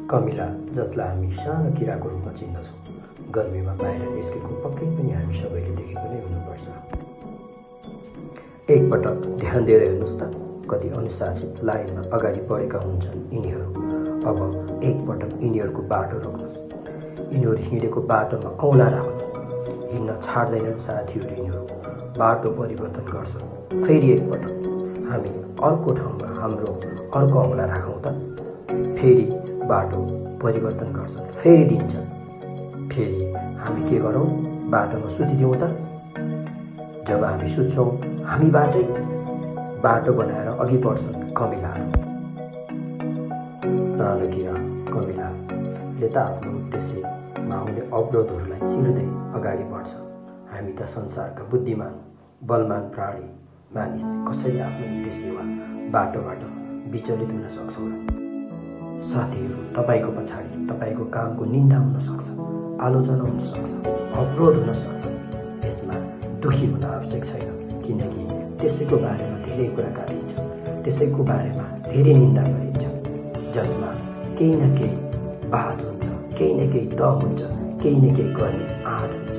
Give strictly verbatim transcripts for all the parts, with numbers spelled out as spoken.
कमिला, जसलाई हामी सानो किराको रूपमा चिन्दछौँ, गर्मीमा बाहिर निस्केको पक्कै पनि हामी सबैले देखेको नै हुनुपर्छ। एकपटक ध्यान दिएर हेर्नुहोस् त, कति अनुशासित लाइनमा अगाडि बढेका हुन्छन् यिनीहरू। अब एकपटक यिनीहरूको बाटो रोक्नुहोस्, यिनीहरू हिँडेको बाटोमा औँला राख्नुहोस्। हिँड्न छाड्दैनन् साथीहरू यिनीहरू, बाटो परिवर्तन गर्छन्। फेरि एकपटक हामी अर्को ठाउँमा हाम्रो अर्को औँला राखौँ त, फेरि बाटो परिवर्तन गर्छन्, फेरि दिन्छन्। फेरि हामी के गरौँ, बाटोमा सुतिदिउँ त। जब हामी सुत्छौँ, हामीबाटै बाटो बनाएर अघि बढ्छन् कमिलाहरू। सानो किरा कमिलाले त आफ्नो उद्देश्यमा आउने अवरोधहरूलाई चिर्दै अगाडि बढ्छ। हामी त संसारका बुद्धिमान बलवान प्राणी मानिस कसरी आफ्नो उद्देश्य वा बाटोबाट विचलित हुन सक्छौँ र? साथीहरू, तपाईँको पछाडि तपाईँको कामको निन्दा हुन सक्छ, आलोचना हुन सक्छ, अवरोध हुन सक्छ। यसमा दुखी हुन आवश्यक छैन, किनकि त्यसैको बारेमा धेरै कुरा काटिन्छ, त्यसैको बारेमा धेरै निन्दा गरिन्छ, जसमा केही न केही बात हुन्छ, केही न केही दम हुन्छ, केही न केही गर्ने आँट हुन्छ।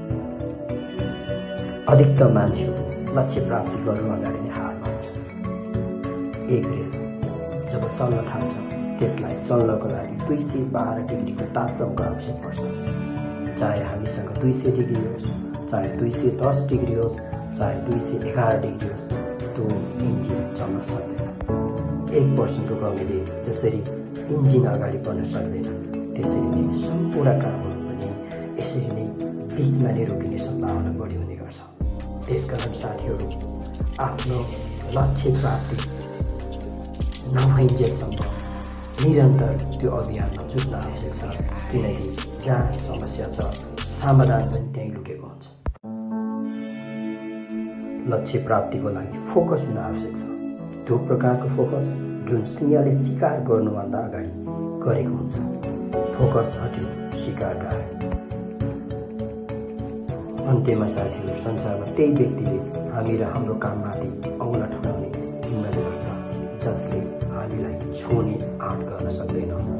अधिकतम मान्छेहरू लक्ष्य प्राप्ति गर्नु अगाडि नै हार मान्छ। एक रेल जब चल्न थाल्छ, त्यसलाई चल्नको लागि दुई सय बाह्र डिग्रीको तापक्रमको आवश्यक पर्छ। चाहे हामीसँग दुई सय डिग्री होस्, चाहे दुई सय दस डिग्री होस्, चाहे दुई सय एघार डिग्री होस्, त्यो इन्जिन चल्न सक्दैन। एक पर्सेन्टको कमीले जसरी इन्जिन अगाडि बढ्न सक्दैन, त्यसरी नै सम्पूर्ण कामहरू पनि यसरी नै बिचमा नै रोकिने सम्भावना बढी हुने गर्छ। त्यसकारण साथीहरू, आफ्नो लक्ष्य प्राप्ति नभइन्जेलसम्म निरन्तर त्यो अभियानमा जुट्न आवश्यक छ, किनकि जहाँ समस्या छ, समाधान पनि त्यहीँ लुकेको हुन्छ। लक्ष्य प्राप्तिको लागि फोकस हुन आवश्यक छ, त्यो प्रकारको फोकस जुन सिंहले शिकार गर्नुभन्दा अगाडि गरेको हुन्छ। फोकस हट्यो, शिकार गयो। अन्त्यमा साथीहरू, संसारमा त्यही व्यक्तिले हामी र हाम्रो काममाथि औँला ठडाउने हिम्मत गर्छ, जसले हामीलाई छुने आँट गर्न सक्दैन।